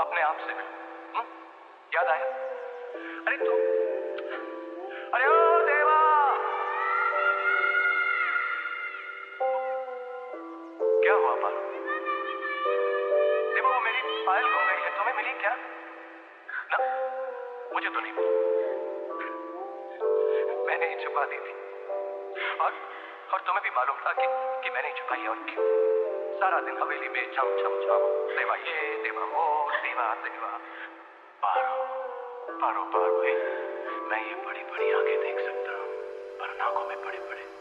अपने आप से मिलूं। याद आया? अरे तू, अरे ओ देवा, क्या हुआ पारो? देवा, वो मेरी पायल खो गई है, तुम्हें मिली क्या? ना, मुझे तो नहीं मिली, मैंने ही छुपा दी थी। और तुम्हें भी मालूम था कि मैंने ही छुपाई है। और क्यों? सारा दिन हवेली में छम छम छम, देवा ये देवा वो, देवा देवा। पारो पारो पारो, मैं ये बड़ी बड़ी आंखें देख सकता हूँ, पर आंखों में बड़े बड़े